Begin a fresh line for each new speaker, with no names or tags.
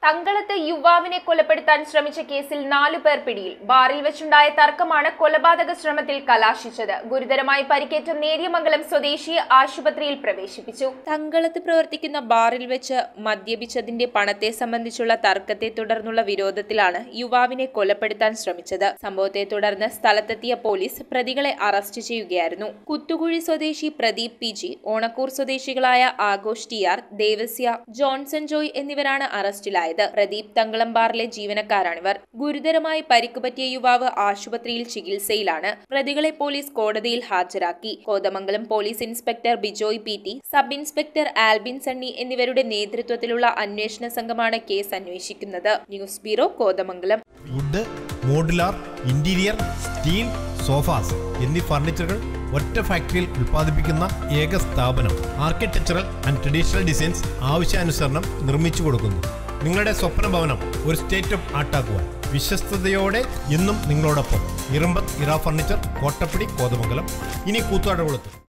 തങ്കളത്ത് യുവാവിനെ കൊലപ്പെടുത്താൻ ശ്രമിച്ച കേസിൽ 4 പേർ പിടിയിൽ. ബാറിൽ വെച്ചുണ്ടായ തർക്കമാണ് കൊലപാതക ശ്രമത്തിൽ കലാശിച്ചത്. ഗുരുതരമായി പരിക്കേറ്റ നേര്യമംഗലം സ്വദേശിയെ ആശുപത്രിയിൽ പ്രവേശിപ്പിച്ചു. തങ്കളത്ത് പ്രവർത്തിക്കുന്ന ബാറിൽ വെച്ച് മദ്യപിച്ചതിന്റെ പണത്തെ സംബന്ധിച്ചുള്ള തർക്കത്തെ തുടർന്നുള്ള വിരോധത്തിലാണ് യുവാവിനെ കൊലപ്പെടുത്താൻ ശ്രമിച്ചത്. സംഭവത്തെ തുടർന്ന് സ്ഥലത്തെത്തിയ പോലീസ് പ്രതികളെ അറസ്റ്റ് ചെയ്യുകയായിരുന്നു. കുത്തുകുഴി സ്വദേശി പ്രദീപ് PG, ഓണക്കൂർ സ്വദേശികളായ Aghosh TR, Devasya, Johnson Joy എന്നിവരാണ് അറസ്റ്റിലായത്. പ്രദീപ് തങ്കളം ബാറിലെ ജീവനക്കാരാണിവർ. ഗുരുതരമായി പരിക്കുപറ്റിയ യുവാവ് ആശുപത്രിയിൽ ചികിത്സയിലാണ്. പ്രതികളെ പോലീസ് കോടതിയിൽ ഹാജരാക്കി. Kothamangalam police inspector Bijoy PT, sub inspector Albin Sunny എന്നിവരുടെ നേതൃത്വത്തിലുള്ള അന്വേഷണ സംഘമാണ് കേസ് അന്വേഷിക്കുന്നത്. News bureau, Kothamangalam.
Wood, modular, interior, steel, sofas എന്നീ ഫർണിച്ചറുകൾ ഒറ്റ ഫാക്ടറിയിൽ ഉൽപ്പാദിപ്പിക്കുന്ന ഏക സ്ഥാപനം. ആർക്കിടെക്ചറൽ ആൻഡ് ട്രഡീഷണൽ ഡിസൈൻസ് ആവശ്യാനുസരണം നിർമ്മിച്ചു കൊടുക്കുന്നു. നിങ്ങളുടെ സ്വപ്ന ഭവനം ഒരു സ്റ്റേറ്റ് ഓഫ് ആർട്ടാക്കുവാൻ വിശ്വസ്തയോടെ എന്നും നിങ്ങളോടൊപ്പം. ഇറമ്പത്ത് ഇറ ഫർണിച്ചർ, കോട്ടപ്പടി, കോതമംഗലം. ഇനി കൂത്താട്ടുകുളത്ത്.